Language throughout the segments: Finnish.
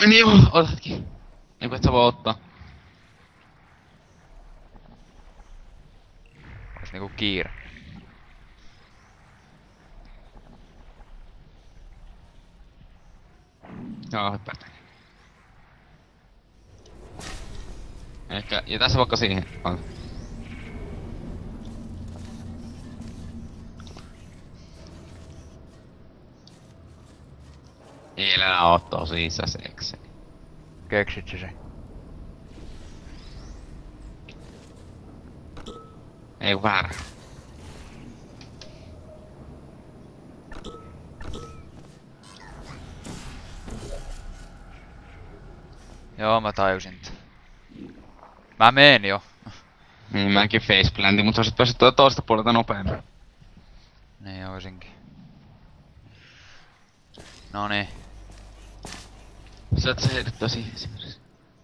Niin joo, ota hetki. Eiku et sä voi ottaa. Ois niinku kiire. Joo, hyppäät. Ehkä, ja tässä vaikka siihen. Ei elää oo tosissaan seksi. Keksit se? Ei ku väärä. Joo, mä tajusin. Mä meen jo. Niin mäkin faceplantin, mut sä olisit päässyt toista puolelta nopeammin. Niin oisinkin. Noniin. Sä et sä heidättää siihen esimerkiksi.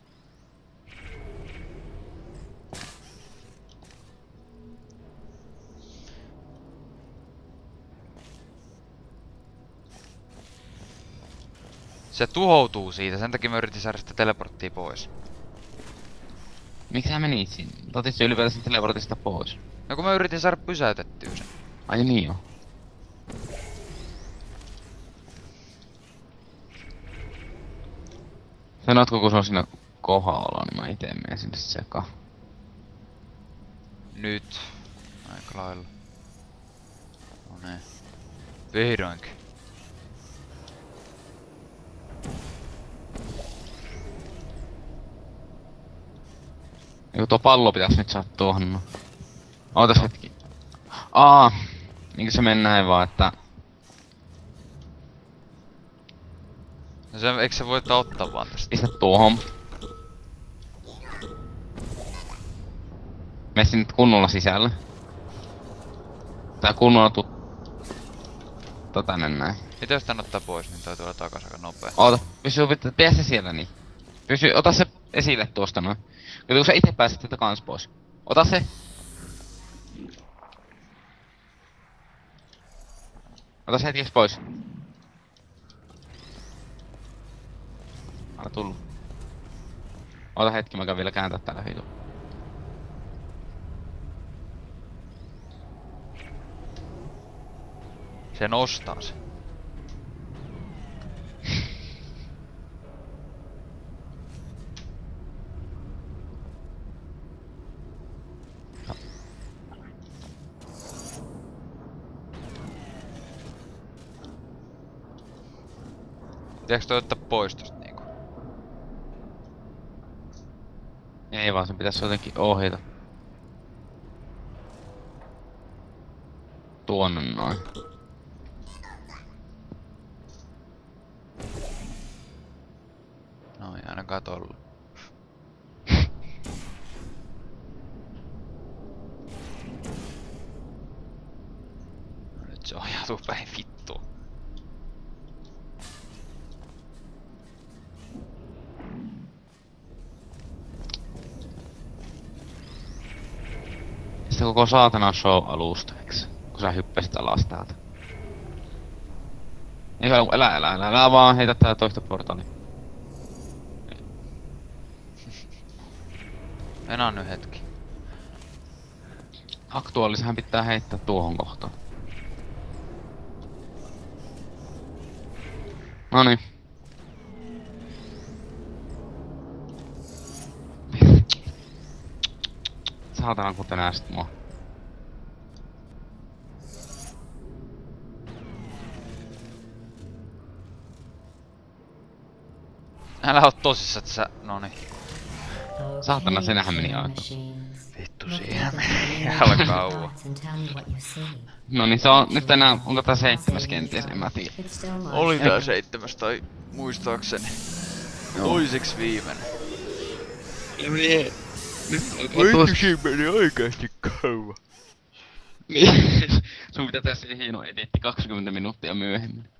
Se tuhoutuu siitä, sen takia mä yritin saada sitä teleporttia pois. Miksi sä menit sinne? Otit se ylipäätään teleportista pois. No kun mä yritin saada pysäytettyä sen. Ai niin joo. Sanotko kun se on siinä kohdalla, niin mä ite menen sinne sekaan. Nyt. Aika lailla. No niin. Vihdoinkin. Eiku tuo pallo pitäis nyt saada tuohon. No. Ootas hetki. Niinkö se mennään näin vaan, että... No se, eikö se voi ottaa vaan tästä? Pistä tuohon. Mene sinne kunnolla sisälle. Tää kunnolla tänne näin. Mitä jos tän ottaa pois, niin toi tulee takas aika nopea. Oota, pidä se siellä niin. Ota se esille tuosta noin. Kato kun sä ite pääset tätä kans pois. Ota se. Ota se hetkeksi pois. Anna tullu. Ota hetki, mä käyn vielä kääntää täällä hiilu. Se nostaa se. Pitääks toi ottaa pois tosta niinku? Ei vaan, sen pitäis jotenkin ohjata. Tuonne noin. Noin, ainakaan tolla. No nyt se ohjautuu päin vittuun. Sitten koko saatana show alustaiksi, kun sä hyppäsit alas täältä. Ei älä vaan heitä tää toista portaalia. Enää nyt hetki. Aktuaalisehän pitää heittää tuohon kohtaan. Noniin. Saatana kun tänääsit mua. Älä oo tosissaan, että sä... Noniin. Saatana, senähän meni aika. Vittu, siinä meni ihan kauan. No niin, se on nyt enää, onko tää 7 kenties, en mä tiedä. Oli tää 7 tai muistaakseni. Toiseksi viimeinen. Nyt siinä meni oikeesti kauan. niin, sun pitää tässä hieno editti 20 minuuttia myöhemmin.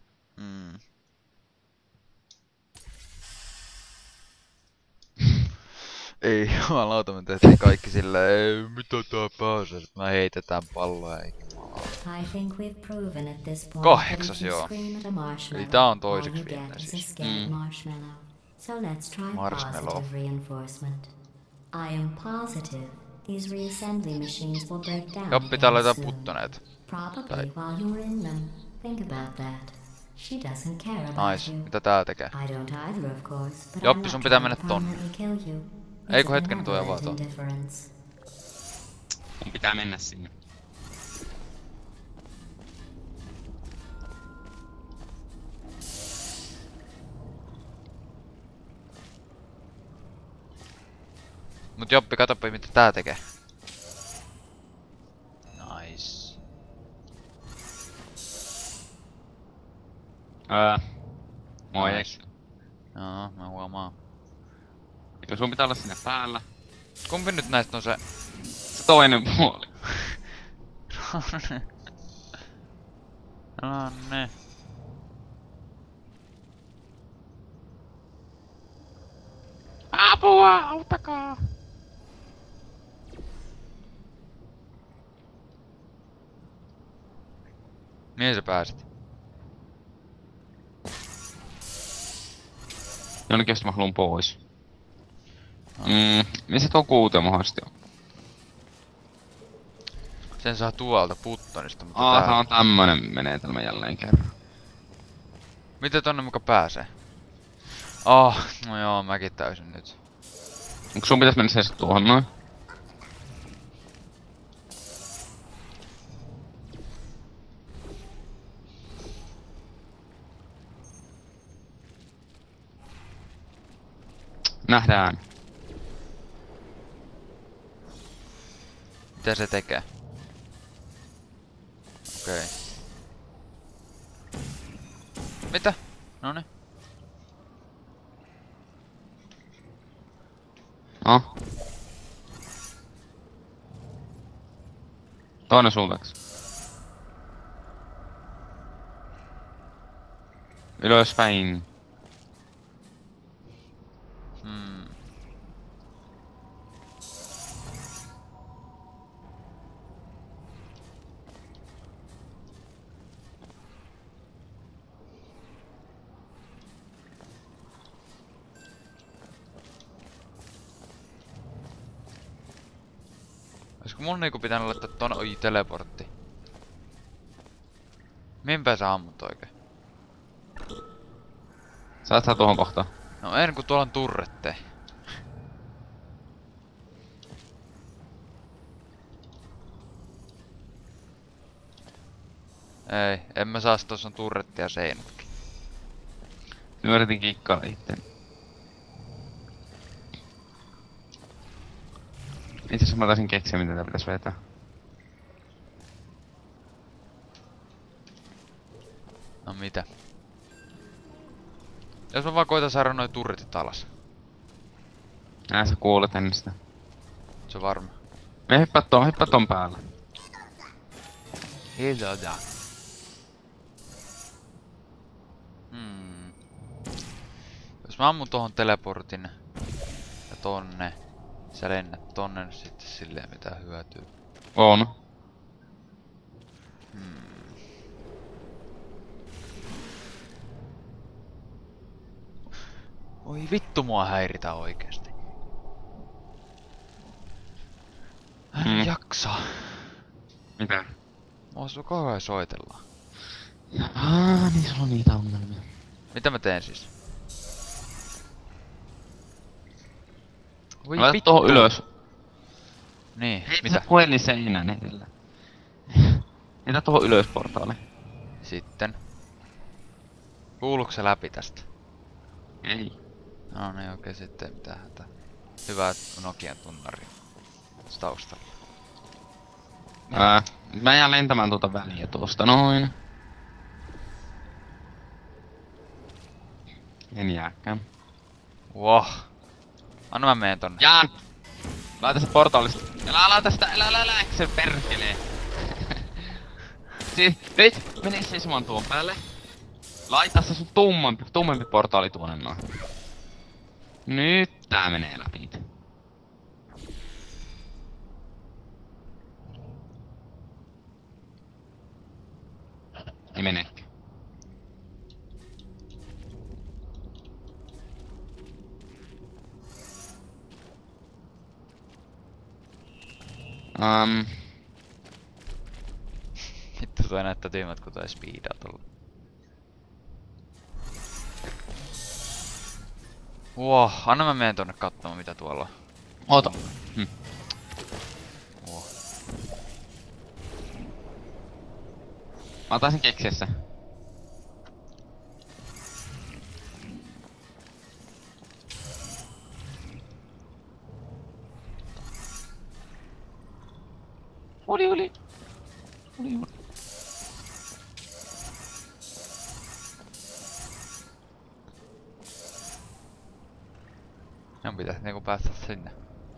Ei jumalauta, me tehtiin kaikki silleen, mitä tää pääsee, sit mä heitetään palloa, ei jumalauta. 8, joo. Eli tää on toiseksi viimeinen siis. So let's try Marshmallow. positive reinforcement. I am positive these reassembly machines will break down Joo, pitää again laittaa soon. puttoneet. Probably while you're in them. Think about that. She doesn't care about Nice. you. Mitä tää tekee? I don't either, of course, but Joppi, I'm sun not pitää trying mennä to tonne. permanently kill you. Ei It's kun a hetken, tuo benevolent vaan tuon. indifference. Mun pitää mennä sinne. Mut Joppi, katoppa mitä tää tekee. Nice. Moi Nice. eikö? Joo, mä huomaan. Eikö sun pitää olla sinne päällä? Kumpi nyt näistä on se? Se toinen puoli. No ne. Apua, auttakaa! Mihin sä pääsit? Jonnekin josta mä haluun pois. Missä tuo kuutio mahdollisesti on? Sen saa tuolta puttonista, mutta Tää tää... on tämmönen menetelmä jälleen kerran. Miten tonne muka pääsee? No joo, mäkin täysin nyt. Onko sun pitäis mennä seisot tuohon noin? Nähdään. Mitä se tekee? Okei. Mitä? Noni. No. Toinen sultaksi. Ylöspäin. Olisiko mun niinku pitänyt laittaa ton... Oi, teleportti. Mihinpä sä ammut oikein? Saat sä tuohon kohtaan. No en, kun tuolla on turrette. Ei, en mä saa, tossa on turretti ja seinätkin. Mä yritin kikkailla itteni. Itse asiassa mä taisin keksiä, mitä tää pitäis vetää. No mitä? Jos mä vaan koitan saada noi turretit alas. Sä kuulet ennen sitä. Se on varma. Me hyppää ton päällä. Hiljaa. Jos mä ammun tohon teleportin ja tonne, sä lennät tonne nyt sitten silleen mitä hyötyy. On. Oi vittu mua häiritä oikeesti. En jaksa. Mitä? Mua koko ajan soitellaan. Niin sulla on niitä ongelmia. Mitä mä teen siis? Voi Laita tohon ylös. Niin, Ei mitä? puhelin seinään edellä. Mitä tohon ylös portaali? Sitten. Kuuluuko se läpi tästä? Ei. No niin, okei, sitten ei mitään hätää. Hyvä Nokian tunnari. Taustalla. Mä jään lentämään tuota väliä tuosta noin. En jääkään. Wow. Anna mä menen tonne. Jaan! Laita se portaalista. Älä laita sitä, älä se perkelee. Siis, nyt mene seisomaan tuon päälle. Laita se sun tummempi portaali tuonne noin. Nyt tää menee läpi. Ei menekään. Vittu toi näyttää tyhmät kun toi speedaa tuolla. Anna mä menen tonne katsomaan mitä tuolla on. Oota. Mä taisin keksiä sen. Oli. Minun pitäis niinku päästä sinne.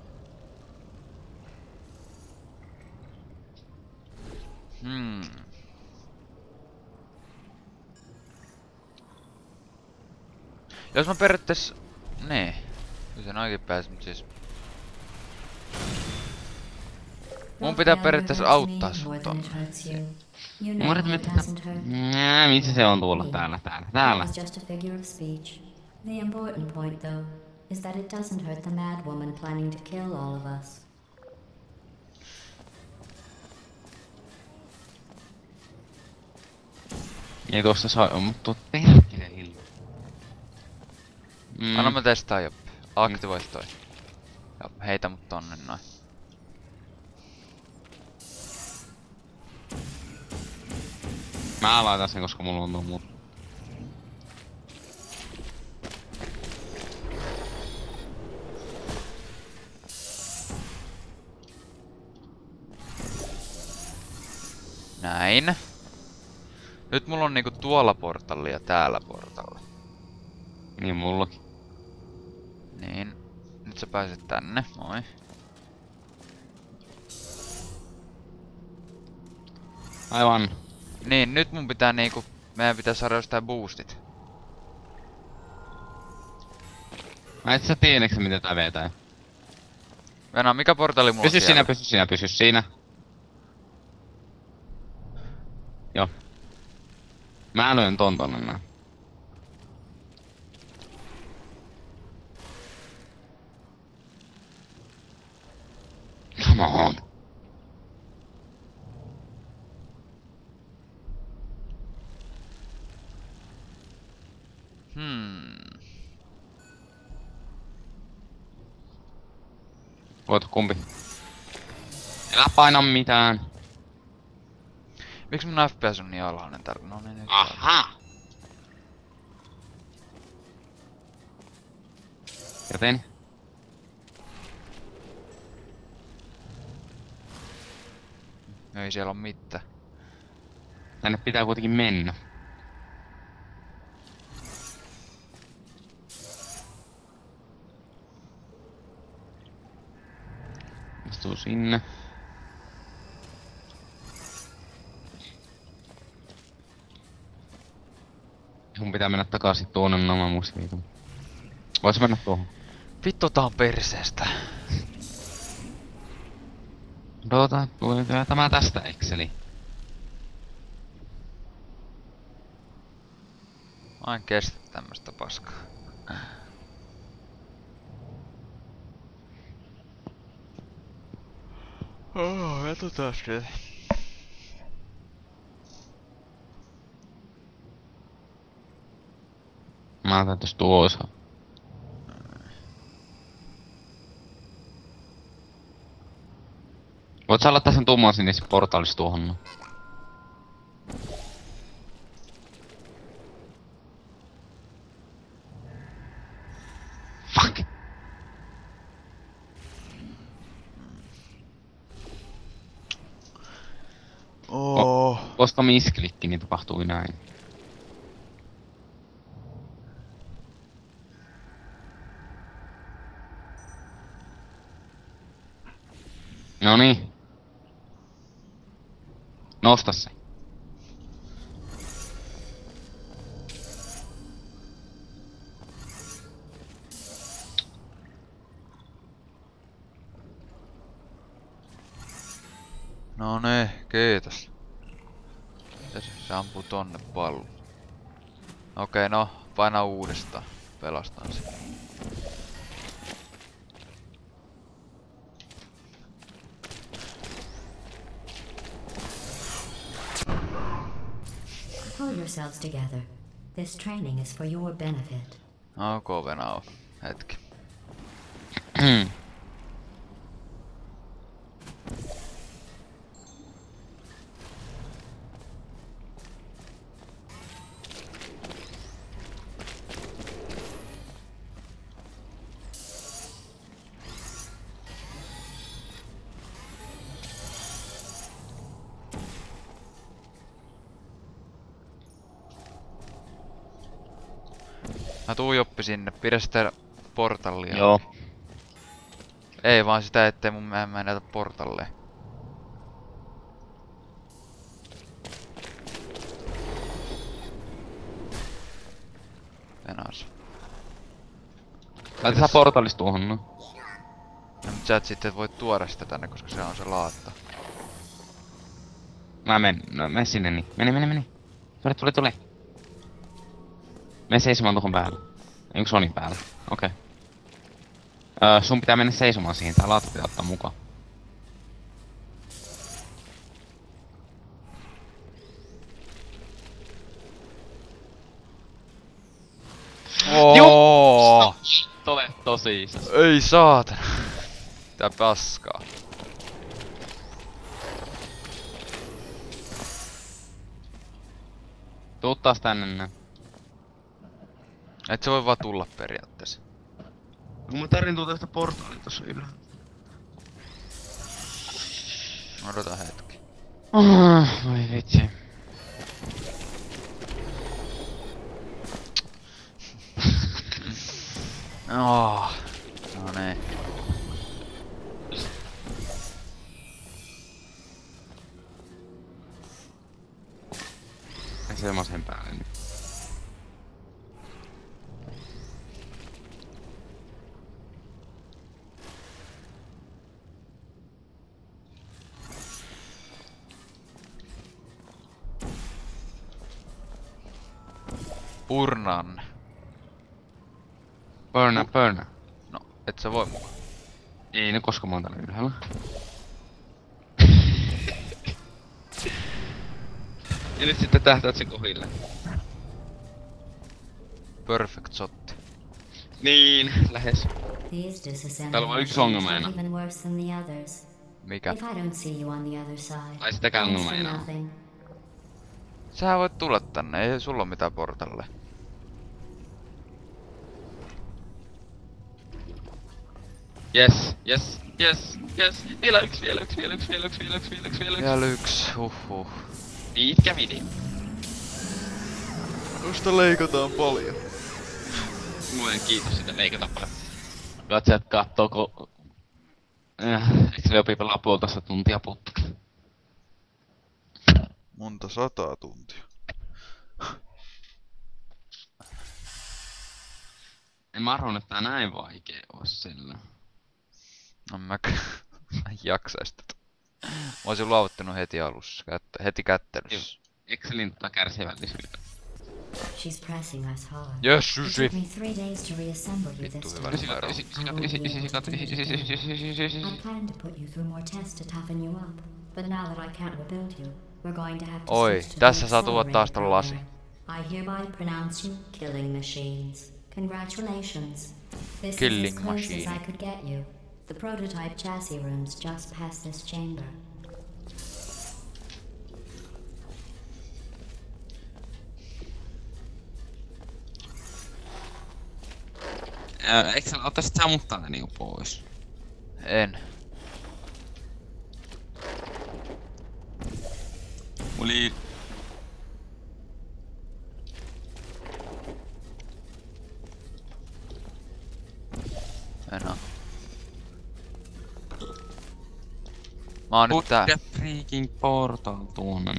Jos mä periaatteessa... Nee. Kyllä sen oikein pääs, mut siis... Mun pitää periaatteessa auttaa sut tonne. Missä se on tuolla? Täällä. Was just a figure of speech. The important point, though, is that it doesn't hurt the mad woman planning to kill all of us. Ei tuossa saa, mutta perkele hillo. Anna mä testaan jo. Aktivois toi. Ja heitä mut tonne noin. Mä laitan sen, koska mulla on tuo muu. Näin. Nyt mulla on niinku tuolla portalli ja täällä portalli. Niin mullakin. Niin. Nyt sä pääset tänne. Moi. Aivan. Niin, nyt mun pitää niinku... Meidän pitää saada jostain boostit. Mä et sä tiedäksä mitä tää vetää. Venä, mikä portalli mulla on siellä? Pysy siinä. Joo. Mä lyön ton tonne näin. Come on. Voit kumpi? Älä paina mitään. Miksi mun FPS on niin alhainen täällä? No niin, nyt. Aha! Joten? Ei siellä oo mitään. Tänne pitää kuitenkin mennä. Istuu sinne. Mun pitää mennä takaisin tuonne, no mä muistin. Vois mennä tuohon. Vittu tää on perseestä. Tulee tämä tästä Exceli. Mä en kestä tämmöstä paskaa. Katsotaan nyt. Mä otan tossa tuossa. Voit sä laittaa sen tumman sinne portaalissa tuohon no. Fuck! Koska misklikki, niin tapahtui näin. Noniin. Nosta se. No ne, kiitos. Se ampuu tonne pallon. Okei, no, paina uudestaan. Pelastan sen. Pull yourselves together. This training is for your benefit. Ok, Venao. Hetki. Mä tuu Joppi sinne, pidä sitä portallia. Joo. Ei vaan sitä, ettei mun mä näytä portalleen. Venas. Laita sä portalista tuohon, no. No, mut sä et sitten voi tuoda sitä tänne, koska se on se laatta. Mä mene sinne niin. Mene. Tule. Mene seisomaan tuohon päälle. Onko Sonin päällä? Okei. Sun pitää mennä seisomaan siihen, tää laatu pitää ottaa mukaan. Oo! Tule tosi iso. Ei saatana. Tää paskaa. Tuu taas tänne näin. Et se voi vaan tulla periaatteessa. Kun mä tarvin tästä portaalia tossa ylhäällä. Odota hetki. Voi vitsi. Oh. No niin. Ja semmosen päälle nyt. Purnan. Burna. No, et sä voi mukaan. Ei ne koska mä oon täällä ylhäällä. Ja nyt sitten tähtäät sen kohille. Perfect shotti. Niin, lähes. These Täällä on vaan yksi disassemblies ongelma are enää. even worse than the others. Mikä? If I don't see you on the other side, Ai sitäkään thanks ongelma for enää. nothing. Sä voit tulla tänne, ei sulla oo mitään portalle. Yes. Vielä yksi. Vielä yksi, huhhuh. Pitkä video. Musta leikataan paljon. Muuten kiitos sitä leikata paljon. Katsojat kattoo eikö se jopi pelaa 1,5 tuntia putkeen? Monta 100 tuntia. En mä arvon, että tää näin vaikee oo sillä. No mä en jaksais tätä. Mä oisin luovuttanut heti alussa, heti kättelyssä. Excelin kärsivällisyyttä. She's pressing us hard. Yes, It Susi. took me 3 days to reassemble you Vittu this hyvä time. numero. I planned to put you through more tests to toughen you up, but now that I can't rebuild you, we're going to have to Oi, switch to tässä the saa tuoda taas ton lasi. accelerator. I hereby pronounce you killing machines. Congratulations. This Killing is as close machine. as I could get you. The prototype chassis room's just past this chamber. Excel, ottaisit sä mut täältä niinku pois? En. Oli... En oo. Mä oon nyt tää. Put the freaking portal tuonne.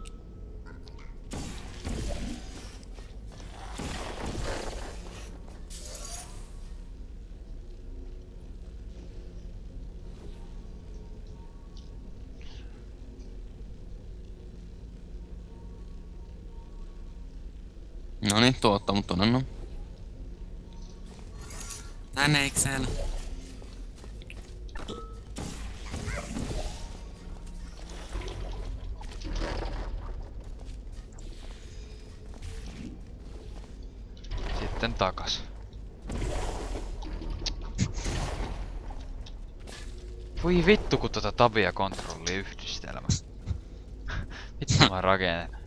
No niin, tuotta mut tonne no. Tänne Excel. sitten takas. Voi vittu kun tota tabia kontrolli yhdistelmä. Vittu mä rakennan.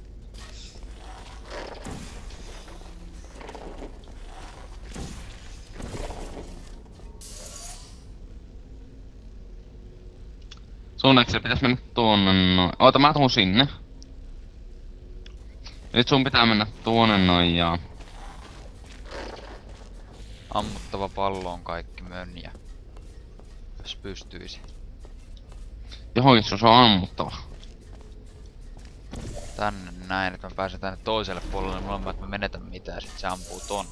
Sun eikö se pitäis mennä tuonne noin? Oota, mä tuun sinne. Nyt sun pitää mennä tuonne noin ja... Ammuttava pallo on kaikki mönjä. Jos pystyisi. Johonkin se on ammuttava. Tänne näin, että mä pääsen tänne toiselle puolelle, niin mulla on, että mä menetän mitään, sit se ampuu ton.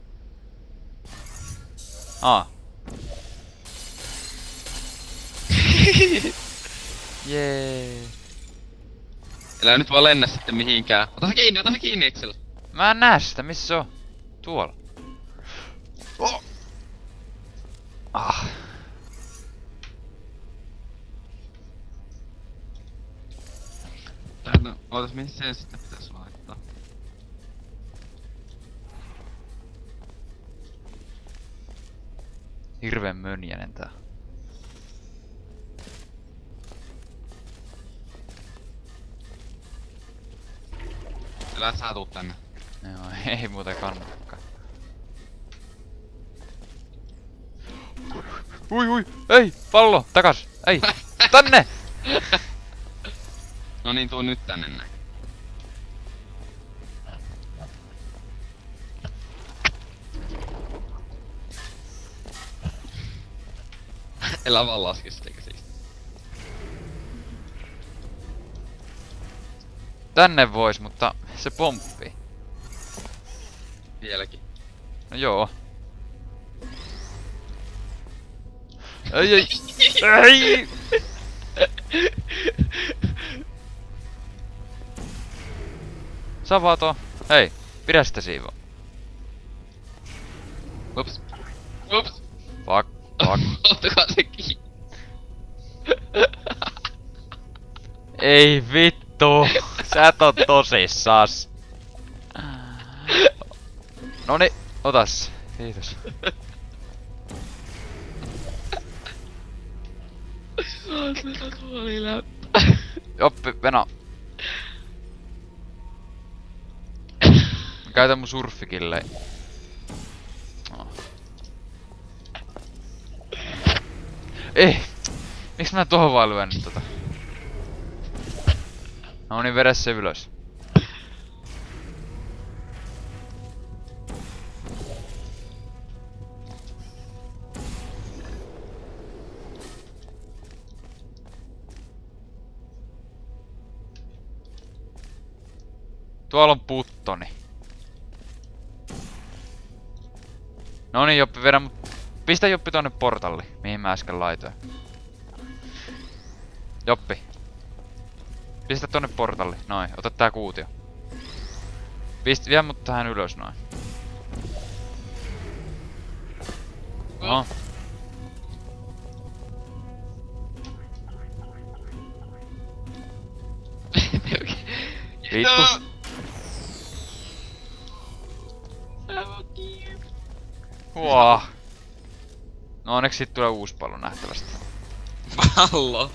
Jee. Älä nyt vaan lennä sitten mihinkään. Ota se kiinni, Excel. Mä en näe sitä, missä se on? Tuolla. Oh. Ah. No, ootas missä se sitten pitäis laittaa. Hirveen mönjänen tää. Älä sä tuu tänne. Joo, ei muuta kannatakaan. Ui, ei, pallo, takas, ei, tänne! No niin, tuu nyt tänne näin. Älä vaan laske sitä, eikä siis. Tänne vois, mutta se pomppii. Vieläkin. No joo. Ei! Ei! Savato! Hei, pidä sitä siivoa. Ups. Ups. Fuck. Ottakaa se kiinni. Ei vittu! Sä et oo tosissas. Noni, otas. Kiitos. Joppi, Veno. Käytän mun surfikille. Oh. Ei! Miks mä tohon vaan lyön tota? No niin, vedä se ylös. Tuolla on puttoni. No niin, Joppi, vedä mut. Pistä Joppi tonne portalli, mihin mä äsken laitoin. Joppi. Pistä tonne portalli, noin. Ota tää kuutio. Vie mut tähän ylös, noin. Oho. Vittu. Huaa. No onneksi sit tulee uusi pallo nähtävästi. Pallo!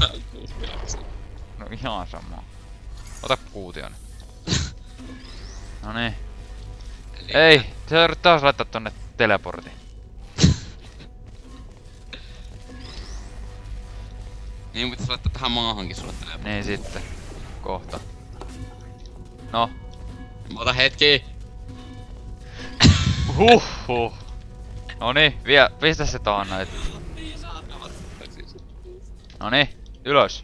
No ihan sama. Ota kuution. Noniin. Ei! Se yrität taas laittaa tonne teleportin. Niin pitäis laittaa tähän maahankin sulle teleportin. Niin sitten. Kohta. No. Mä otan hetki! Huhhuh. Noniin, pistä se tohon noit. Noniin, ylös.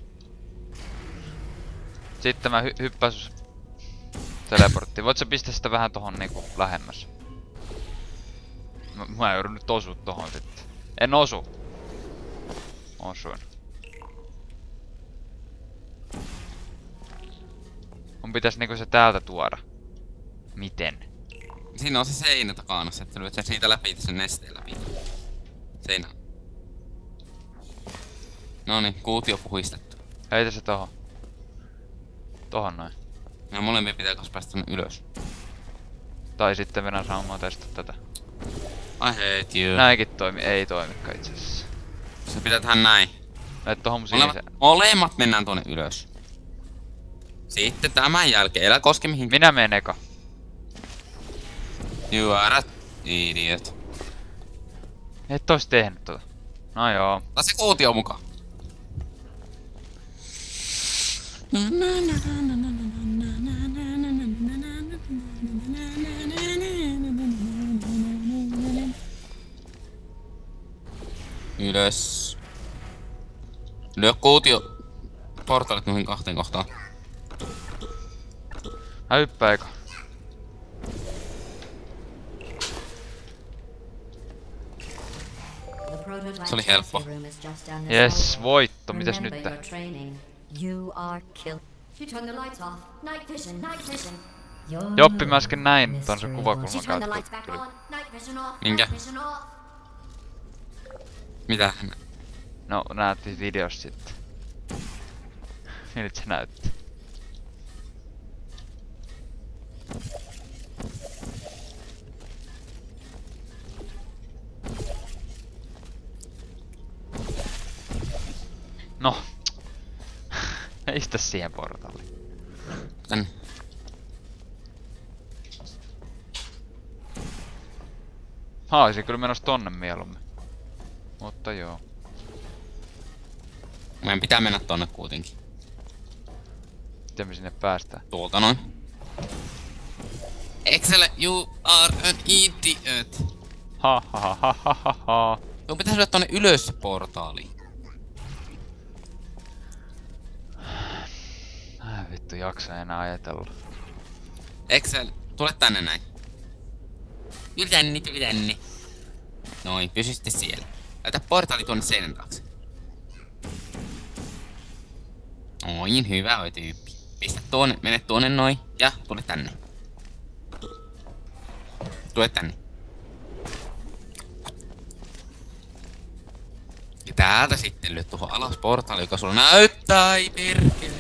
Sitten mä hyppäs teleportti. Voit sä pistää sitä vähän tohon niinku lähemmäs? Mä joudun nyt osua tohon sitten. En osu. Osuin. Mun pitäis niinku se täältä tuoda. Miten? Siinä on se seinä takana, että lyöt sen siitä läpi, sen nesteen läpi. Seinä. Noniin, kuutio puhistettu. Heitä se tohon. Tohon noin. Ja molempia pitää kans päästä tonne ylös. Tai sitten mennään saamaan testata tätä. I hate you. Näinkin ei toimikaan itse asiassa. Se pitää tehdä näin. Et tohon siniseen. Molemmat mennään tuonne ylös. Sitten tämän jälkeen, älä koske mihinkään. Minä menen eka. You are a idiot. Et ois tehnyt tota. No joo. Ota se kuutio mukaan. Ylös. Lyö kuutio portaalit noihin kahteen kohtaan. Mä hyppään eka. Se oli helppo. Jes, voitto. Mitäs nyt? You are killed. She turned the lights off. Night vision, night vision. Joppi, mä äsken näin ton se kuvakulman She turned the lights kautta. back on. Night vision off. Minkä? Night vision off. Mitä? No, näytti videossa sitten. Miltä se näytti? No. Istä siihen portaaliin. Tänne. Haisi kyllä menossa tonne mieluummin. Mutta joo. Meidän pitää mennä tonne kuitenkin. Miten me sinne päästään? Tuolta noin. Excel, you are an idiot. Ha ha ha ha ha ha ha. Sun pitäis lyödä tonne ylös se portaali. Mä vittu jaksa enää ajatella. Excel, tule tänne näin. Tuli tänne. Noin, pysy sitten siellä. Laita portaali tuonne seinän taakse. Noin, hyvä oi tyyppi. Pistä tuonne, mene tuonne noin ja tule tänne. Tule tänne. Ja täältä sitten lyö tuohon alas portaali, joka sulla näyttää, ei perkele.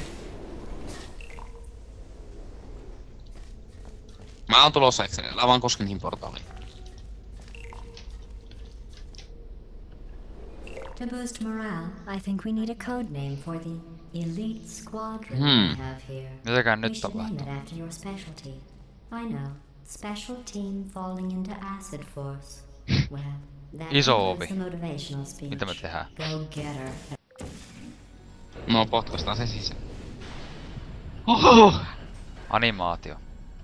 Mä oon tulossa Excelille, älä vaan koske niihin portaaliin. To boost morale, I think we need a code name for the elite squadron we have here. Mitäkään We nyt should name tapahtuu? it after your specialty. I know. Special team falling into acid force. Well, that Iso concludes ovi. the motivational speech. Mitä me tehdään? Go get her. No, potkastaan se sisään. Oho! Animaatio.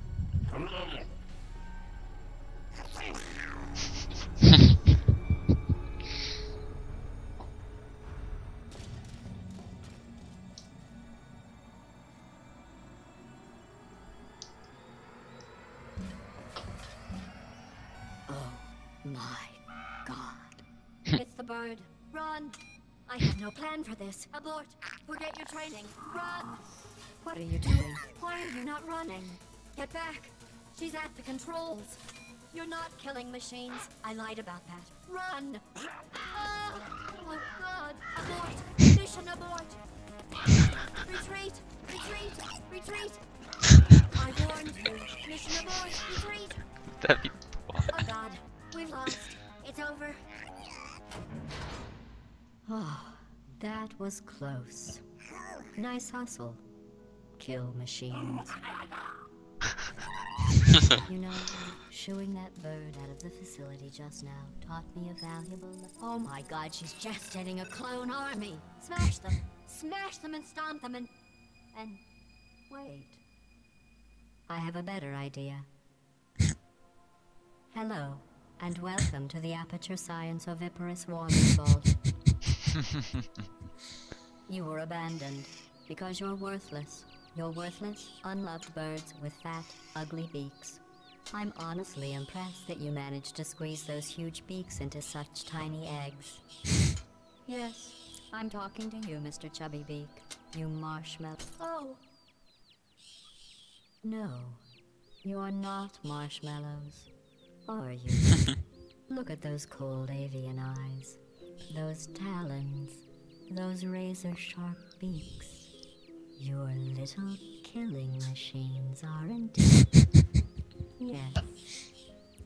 My God. It's the bird. Run! I have no plan for this. Abort! Forget your training. Run! What are you doing? Why are you not running? Get back! She's at the controls. You're not killing machines. I lied about that. Run! Ah! Oh God! Abort! Mission abort! Retreat! Retreat! Retreat! I warned you. Mission abort! Retreat! Mitä vittua? Oh God! We've lost. It's over. Oh, that was close. Nice hustle. Kill machines. You know, shooing that bird out of the facility just now taught me a valuable... Oh my God, she's just getting a clone army. Smash them. Smash them and stomp them and... Wait. I have a better idea. Hello, and welcome to the Aperture Science Oviparous Warming Vault. You were abandoned because you're worthless. You're worthless, unloved birds with fat, ugly beaks. I'm honestly impressed that you managed to squeeze those huge beaks into such tiny eggs. Yes, I'm talking to you, Mr. Chubby Beak. You marshmallow. Oh! No, you're not marshmallows. Are you? Look at those cold avian eyes. Those talons. Those razor-sharp beaks. Your little killing machines, aren't they? Yes,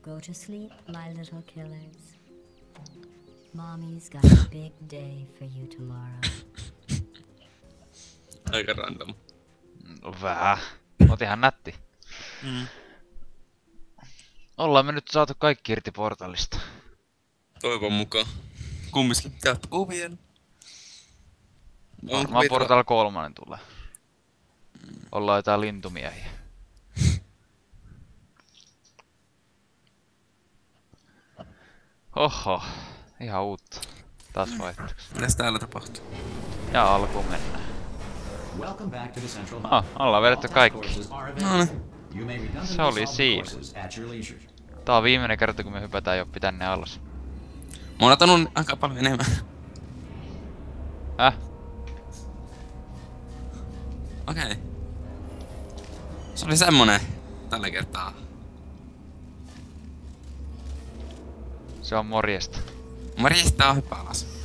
Go to sleep, my little killers. Mommy's got a big day for you tomorrow. Aika random. Vähän. Oot ihan nätti. Ollaan me nyt saatu kaikki irti portalista. Toivon mukaan. Kumminkin jatkuu vielä. Varmaan Portal 3 tulee. Ollaan jotain lintumiehiä. Oho, ihan uutta. Taas vaihtoeksi. Mitäs täällä tapahtuu? Ja alkuun mennään. Welcome back to the central hub. Ollaan vedetty All kaikki. task forces are No niin. available. You may redundantly Se oli solve the siinä. courses at your leisure. Tää on viimeinen kerta kun me hypätään Joppi tänne alas. Mä oon otanut aika paljon enemmän. Okei. Se oli semmonen tällä kertaa. Se on morjesta. Morjesta, hyppää alas.